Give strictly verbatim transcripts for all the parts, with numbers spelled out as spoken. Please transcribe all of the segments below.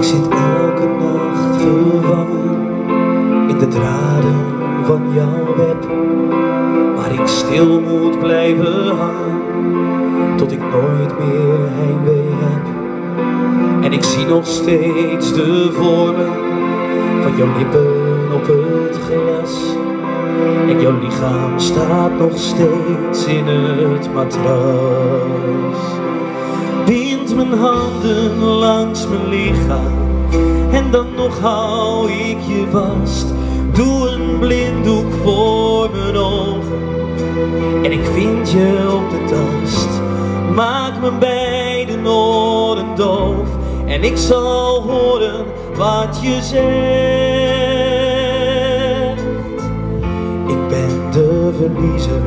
Ik zit elke nacht vervangen in de draden van jouw web, waar ik stil moet blijven hangen tot ik nooit meer heimwee heb. En ik zie nog steeds de vormen van jouw lippen op het glas, en jouw lichaam staat nog steeds in het matras. Bind mijn handen langs mijn lichaam en dan nog hou ik je vast. Doe een blinddoek voor mijn ogen en ik vind je op de tast. Maak mijn beide oren doof en ik zal horen wat je zegt. Ik ben de verliezer,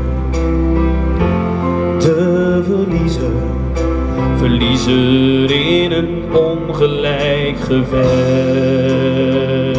de verliezer, verliezer in een ongelijk gevecht.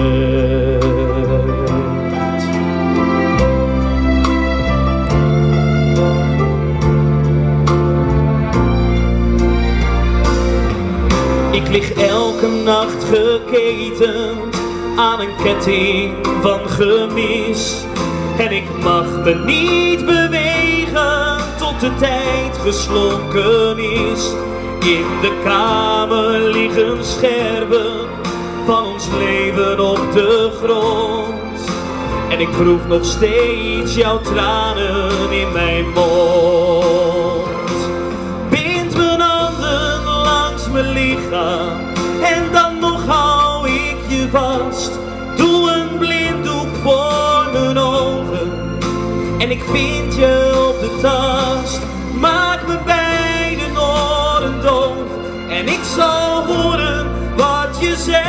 Ik lig elke nacht geketend aan een ketting van gemis, en ik mag me niet bewegen tot de tijd geslonken is. In de kamer liggen scherven van ons leven op de grond, en ik proef nog steeds jouw tranen in mijn mond. Bind mijn handen langs mijn lichaam en dan nog hou ik je vast. Doe een blinddoek voor mijn ogen en ik vind je op de tast. Maak mijn beide oren doof en ik zal horen wat je zegt.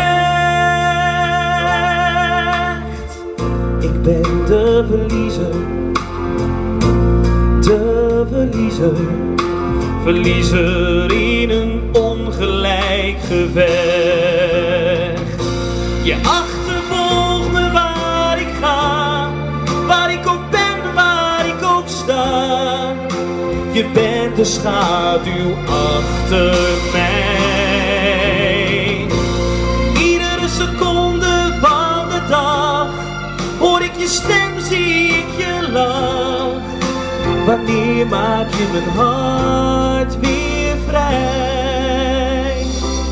Ik ben de verliezer, de verliezer, verliezer in een ongelijk gevecht. Je achtervolgt me waar ik ga, waar ik ook ben, waar ik ook sta. Je bent de schaduw achter mij. Iedere seconde van de dag hoor ik je stem, zie ik je lach. Wanneer maak je mijn hart weer vrij?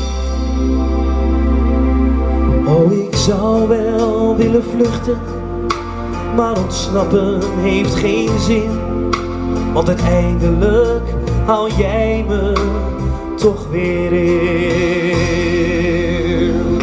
Oh, ik zou wel willen vluchten, maar ontsnappen heeft geen zin, want uiteindelijk hou jij me toch weer in.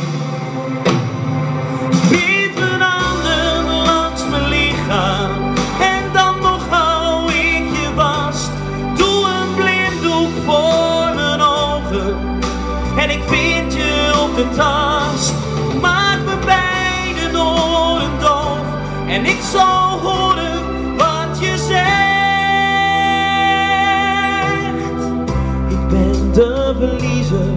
Bind mijn handen langs mijn lichaam en dan nog hou ik je vast. Doe een blinddoek voor mijn ogen en ik vind je op de tast. Maak mijn beide oren doof en ik zal horen wat je zegt. De verliezer,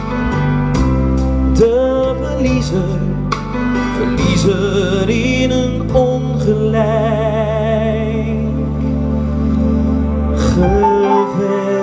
de verliezer, verliezer in een ongelijk gevecht.